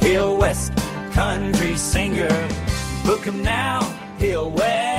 Hill West, country singer. Book him now, Hill West.